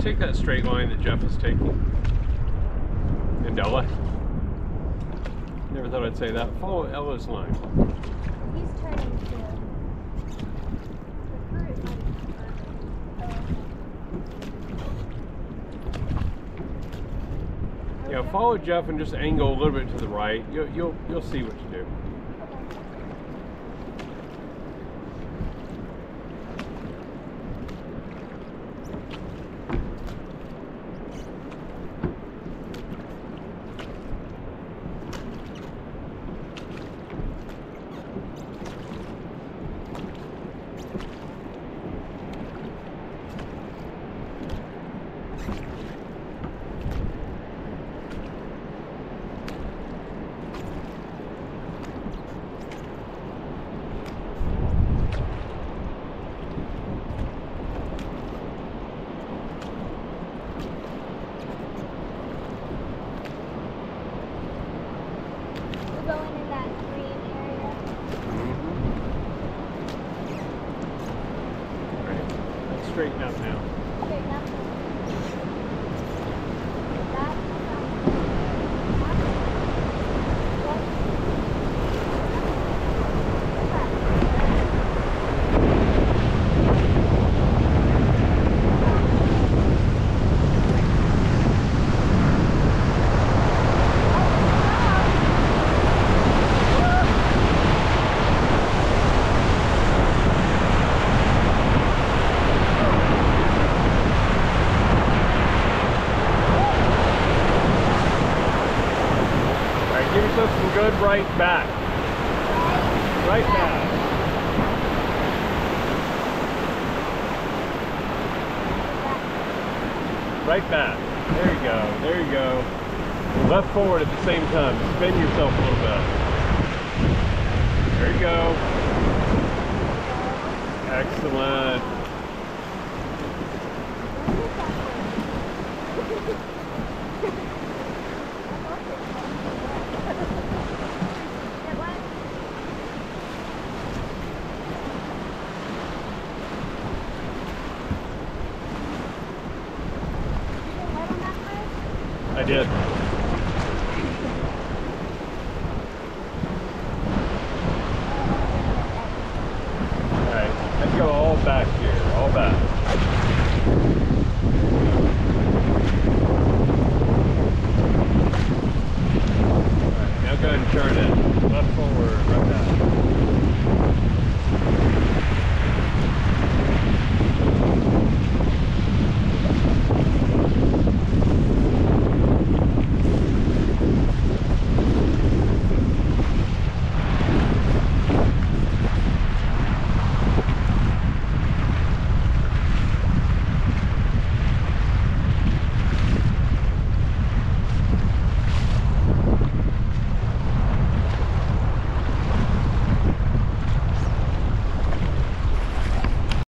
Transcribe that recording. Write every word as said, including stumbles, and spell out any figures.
take that straight line that Jeff is taking. And Ella. Never thought I'd say that. Follow Ella's line. He's turning to the fruit. Yeah, follow Jeff and just angle a little bit to the right. You'll you'll you'll see what to do. Going in that green area. Right. Let's straighten up now. Straighten up. That. Give yourself some good right back. Right back. Right back. There you go. There you go. Left forward at the same time. Spin yourself a little bit. There you go. Excellent. I did.